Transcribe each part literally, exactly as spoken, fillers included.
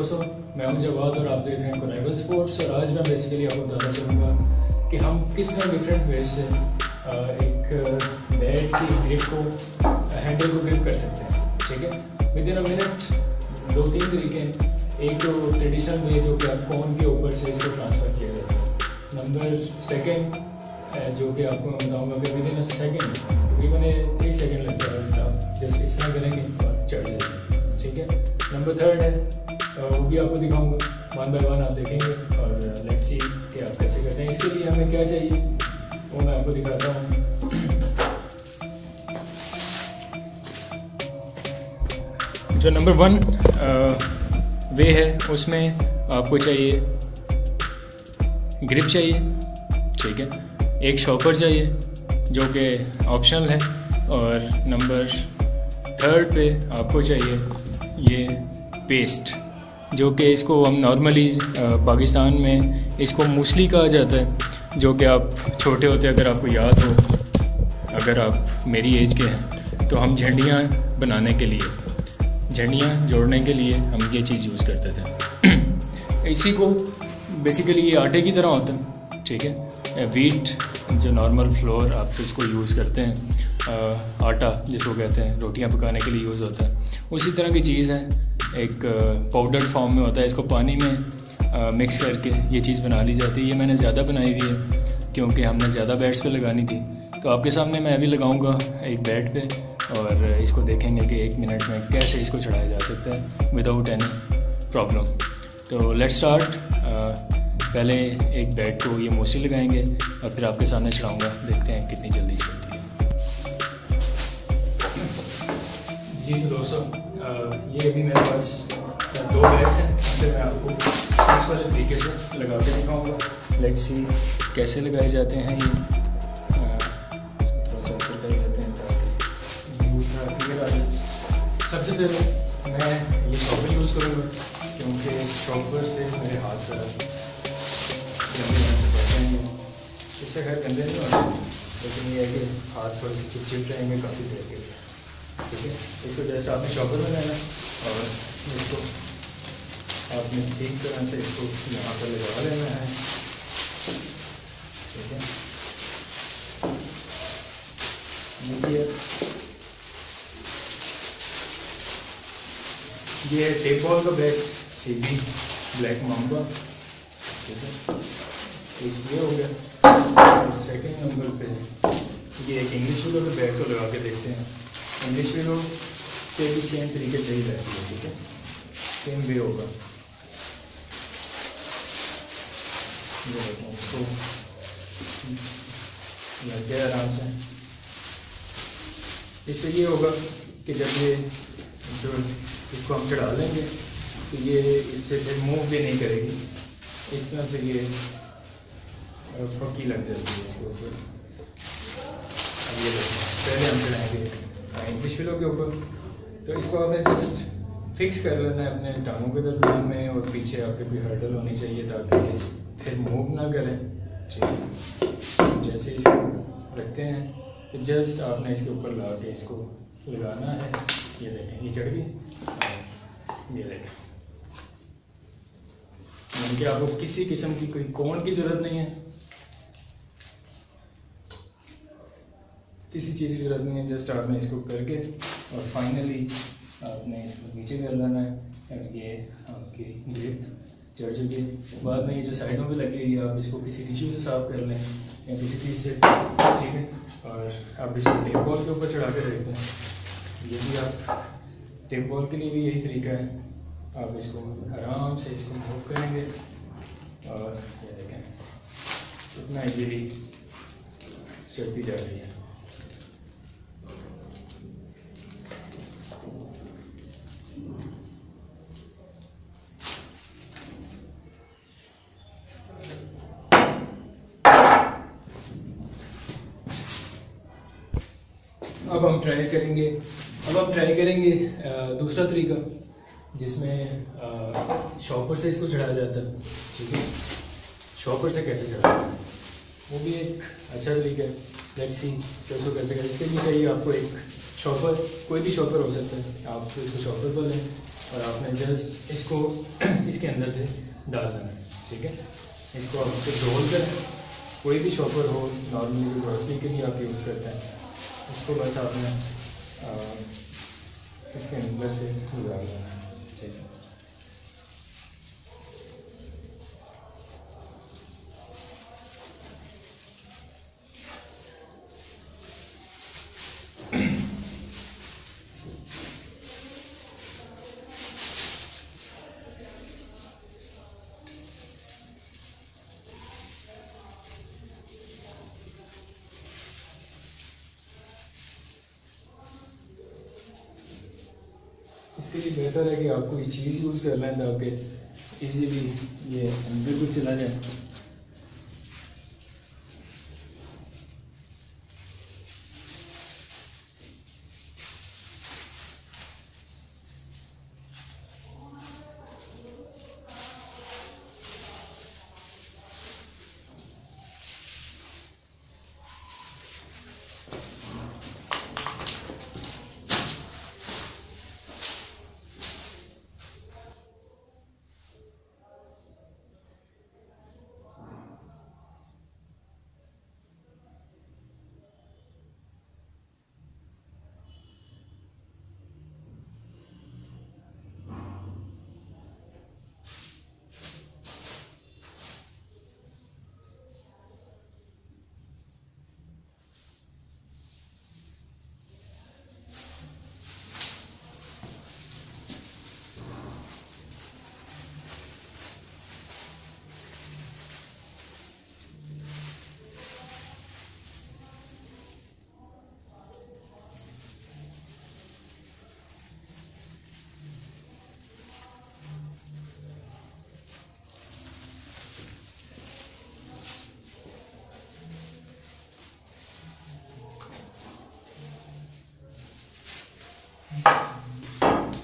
दोस्तों, मैं हूं जवाद और आप देख रहे हैं कोराइवल स्पोर्ट्स। और आज मैं बेसिकली आपको बताना चाहूँगा कि हम किस तरह डिफरेंट वेज से एक बैट की ग्रिप को हैंडल को ग्रिप कर सकते हैं। ठीक है, विद इन अ मिनट दो तीन तरीके हैं। एक तो ट्रेडिशनल वे जो कि आप कोन के ऊपर से इसको ट्रांसफ़र किया जाता है। नंबर सेकेंड जो कि आपको मैं बताऊँगा कि विद इन अ सेकेंड तकरीबन एक सेकेंड लगता है, आप जैसे इस तरह करेंगे और चढ़ जाएंगे। ठीक है, नंबर थर्ड है वो भी आपको दिखाऊंगा, वन बाय वन आप देखेंगे और लेट्स सी कि आप कैसे करते हैं। इसके लिए हमें क्या चाहिए वो मैं आपको दिखाता हूँ। जो नंबर वन वे है उसमें आपको चाहिए ग्रिप चाहिए। ठीक है, एक शॉपर चाहिए जो कि ऑप्शनल है। और नंबर थर्ड पे आपको चाहिए ये पेस्ट, जो कि इसको हम नॉर्मली पाकिस्तान में इसको मूसली कहा जाता है। जो कि आप छोटे होते अगर आपको याद हो, अगर आप मेरी एज के हैं, तो हम झंडियाँ बनाने के लिए झंडियाँ जोड़ने के लिए हम ये चीज़ यूज़ करते थे। इसी को बेसिकली ये आटे की तरह होता है। ठीक है, वीट जो नॉर्मल फ्लोर आप इसको यूज़ करते हैं, आ, आटा जिसको कहते हैं रोटियां पकाने के लिए यूज़ होता है, उसी तरह की चीज़ है। एक पाउडर फॉर्म में होता है, इसको पानी में आ, मिक्स करके ये चीज़ बना ली जाती है। ये मैंने ज़्यादा बनाई हुई है क्योंकि हमने ज़्यादा बैट्स पे लगानी थी। तो आपके सामने मैं अभी लगाऊंगा एक बैट पे और इसको देखेंगे कि एक मिनट में कैसे इसको चढ़ाया जा सकता है विदाउट एनी प्रॉब्लम। तो लेट्स स्टार्ट। पहले एक बैट को ये मोस्टली लगाएंगे और फिर आपके सामने चढ़ाऊँगा, देखते हैं कितनी जल्दी चलती है। जी तो दोस्तों, ये अभी मेरे पास दो बैट्स हैं, फिर मैं आपको इस वाले तरीके से लगा के दिखाऊँगा। लेट्स सी कैसे लगाए जाते हैं। ये थोड़ा सा ऊपर कर लेते हैं ताकि व्यू थोड़ा क्लियर आ जाए। सबसे पहले मैं ये शॉपर यूज़ करूँगा क्योंकि शॉपर से मेरे हाथ ज़रा इससे खैर गंदे नहीं होते, लेकिन ये है कि हाथ थोड़े से चिपचिप रहेंगे काफ़ी देर के लिए। ठीक है, इसको जस्ट आपने शॉपर में लेना और इसको आपने ठीक तरह से इसको यहाँ पर लगा लेना है। ठीक है, ये है टेप बॉल का बैट, सीबी ब्लैक माम्बा। ठीक है, एक ये हो गया। और सेकेंड नंबर पे ये एक इंग्लिश विलो के बैट को लगा के देखते हैं। इंग्लिश विलो पे भी सेम तरीके से ही रहती है। ठीक है, सेम वे होगा। ये देखें, इसको लग गया आराम से। इससे ये होगा कि जब ये जो इसको हम चढ़ा लेंगे तो ये इससे फिर मूव भी नहीं करेगी। इस तरह से ये पक्की लग जाती है इसके ऊपर। अब ये देखो, पहले हम चढ़ाएंगे इंग्लिश विलो के ऊपर, तो इसको आपने जस्ट फिक्स कर लेना है अपने टांगों के दरमियान में, और पीछे आपके भी हर्डल होनी चाहिए ताकि फिर मूव ना करें। ठीक है, जैसे इसको रखते हैं तो जस्ट आपने इसके ऊपर ला के इसको लगाना है। ये देखें, ये चढ़ गई। ये देखें, यानी कि आपको किसी किस्म की कोई कोन की ज़रूरत नहीं है, किसी चीज़ की ज़रूरत नहीं है। जस्ट आपने इसको करके और फाइनली आपने इसको नीचे कर लेना है और ये आपकी ग्रिप चढ़ चुकी है। बाद में ये जो साइडों पे लगी हुई है आप इसको किसी टिश्यू से साफ कर लें या किसी चीज़ से। ठीक है, और आप इसको टेप बॉल के ऊपर चढ़ा के देखते हैं। ये भी आप टेप बॉल के लिए भी यही तरीका है, आप इसको आराम से इसको मूव करेंगे और ये देखें कितना इजीली चढ़ती जा रही है। अब हम ट्राई करेंगे अब हम ट्राई करेंगे दूसरा तरीका जिसमें शॉपर से इसको चढ़ाया जाता है। ठीक है, शॉपर से कैसे चढ़ाया है वो भी एक अच्छा तरीका है। लेट्स सी कि उसको कैसे करें। इसके लिए चाहिए आपको एक शॉपर, कोई भी शॉपर हो सकता है। आप इसको शॉपर पर लें और आपने जस्ट इसको इसके अंदर से डालना है, ठीक है। इसको आप फिर रोल करें, कोई भी शॉपर हो नॉर्मली जो ग्रॉसरी के लिए आप यूज़ करते हैं, इसको बस आपने आ, इसके अंदर से डालना है, ठीक है। इसके लिए बेहतर है कि आप कोई चीज़ यूज़ कर लें ताकि इजीली ये अंदर भी चला जाए।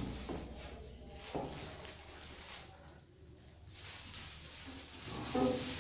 Oh.